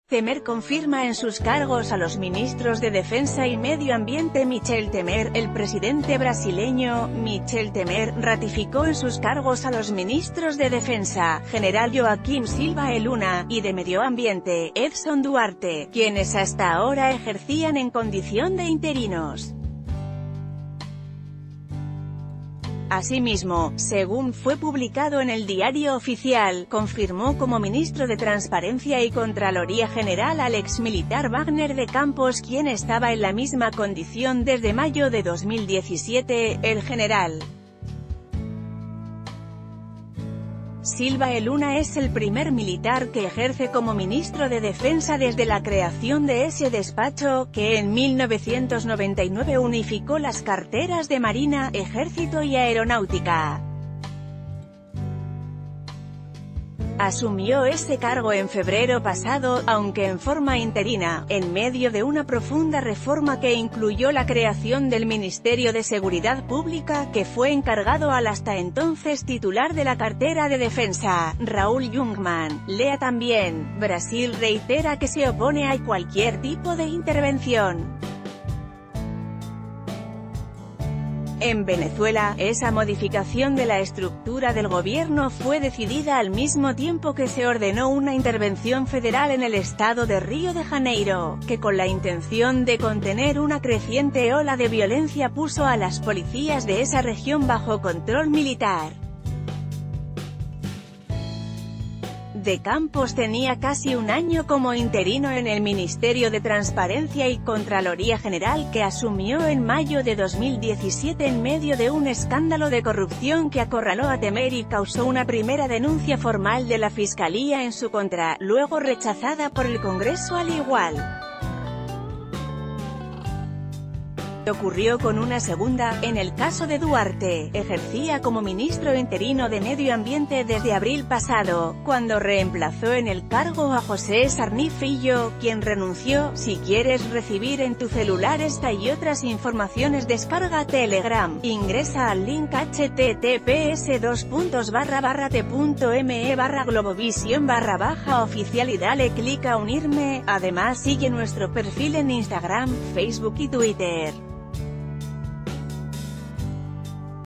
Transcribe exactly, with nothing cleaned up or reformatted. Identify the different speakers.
Speaker 1: Temer confirma en sus cargos a los ministros de Defensa y Medio Ambiente. Michel Temer, el presidente brasileño, Michel Temer, ratificó en sus cargos a los ministros de Defensa, General Joaquim Silva e Luna, y de Medio Ambiente, Edson Duarte, quienes hasta ahora ejercían en condición de interinos. Asimismo, según fue publicado en el Diario Oficial, confirmó como ministro de Transparencia y Contraloría General al exmilitar Wagner de Campos, quien estaba en la misma condición desde mayo de dos mil diecisiete, el general Silva e Luna es el primer militar que ejerce como ministro de Defensa desde la creación de ese despacho, que en mil novecientos noventa y nueve unificó las carteras de Marina, Ejército y Aeronáutica. Asumió ese cargo en febrero pasado, aunque en forma interina, en medio de una profunda reforma que incluyó la creación del Ministerio de Seguridad Pública, que fue encargado al hasta entonces titular de la cartera de Defensa, Raúl Jungmann. Lea también, Brasil reitera que se opone a cualquier tipo de intervención en Venezuela. Esa modificación de la estructura del gobierno fue decidida al mismo tiempo que se ordenó una intervención federal en el estado de Río de Janeiro, que con la intención de contener una creciente ola de violencia puso a las policías de esa región bajo control militar. De Campos tenía casi un año como interino en el Ministerio de Transparencia y Contraloría General, que asumió en mayo de dos mil diecisiete en medio de un escándalo de corrupción que acorraló a Temer y causó una primera denuncia formal de la Fiscalía en su contra, luego rechazada por el Congreso al igual. Ocurrió con una segunda, en el caso de Duarte. Ejercía como ministro interino de Medio Ambiente desde abril pasado, cuando reemplazó en el cargo a José Sarní Fillo, quien renunció. Si quieres recibir en tu celular esta y otras informaciones, descarga Telegram, ingresa al link https dos puntos barra barra t.me barra globovisión barra baja oficial y dale clic a unirme. Además sigue nuestro perfil en Instagram, Facebook y Twitter.